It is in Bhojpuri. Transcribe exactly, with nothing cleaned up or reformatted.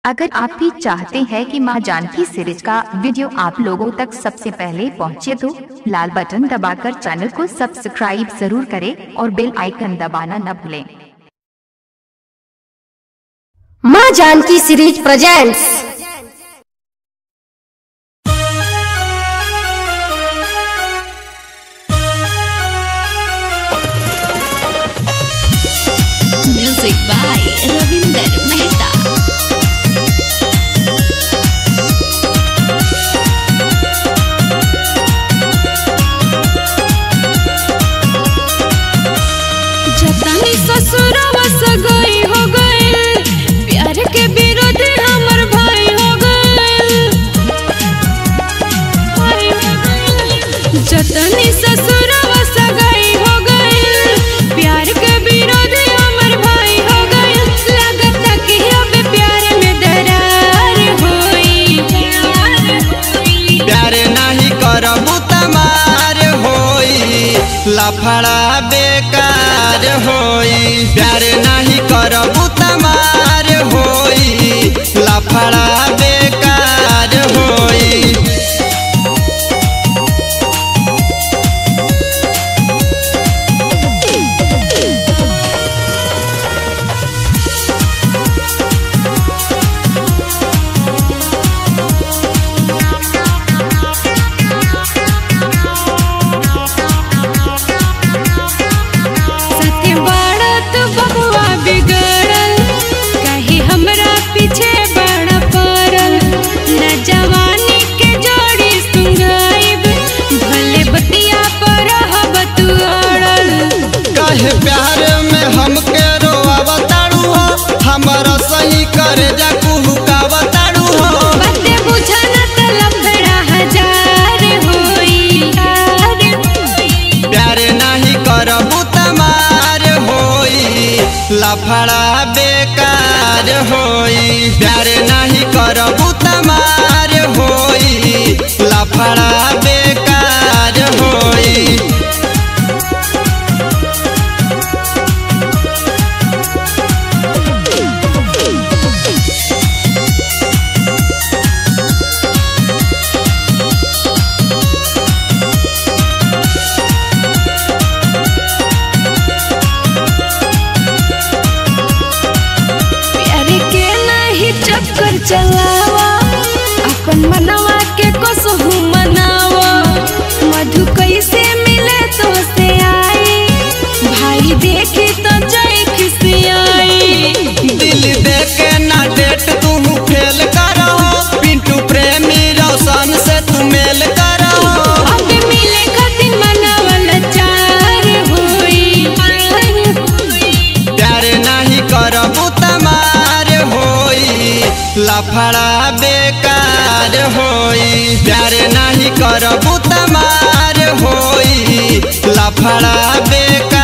अगर आप भी चाहते हैं कि मां जानकी सीरीज का वीडियो आप लोगों तक सबसे पहले पहुंचे तो लाल बटन दबाकर चैनल को सब्सक्राइब जरूर करें और बेल आइकन दबाना न भूलें। मां Janaki series presents music by Ravinder Mehta. जतनी ससुरवा सगाई हो गए, प्यार के विरोधी हमर भाई हो गए। जतनी ससुरवा सगाई हो गए, प्यार के विरोधी हमर भाई हो गए। लगता कि अब प्यार में दरार होई, प्यार नहीं करबू तमार होई, लफड़ा बेकार होई। प्यार नहीं करबू तमार होई, लफड़ा बेकार होई। सत्य बाड़त बबुआ बिगड़ल, कहीं हमरा पीछे बड़ा पड़ल। न जवानी के जोड़ी सुंघाइब, भले बतिया पर रहब तू अड़ल। कहे प्यार में हमके रोआवताड़ू हो, हमारा सही करे जा कुहुकावताड़ू हो। बातें बुझा न त लफड़ा हजार होई। प्यार नहीं करबू तमार होई, लफड़ा बेकार होई। प्यार नहीं करबू तमार होई, लफड़ा बेकार होई। प्यार के नहीं चक्कर चलावा, अपन मनवा के कसहु मनावा। मधु कैसे मिले तो से आई, भाई देखी तो जय खिसियाई। दिल देके ना डेट तू फेल करो, पिंटू प्रेमी रोशन से तू मेल करो। अब मिले खातिर मनावल चार होई। प्यार नहीं करबू तमार होई, लफड़ा बेकार होई। प्यार नहीं करबू तमार होई, लफड़ा बेकार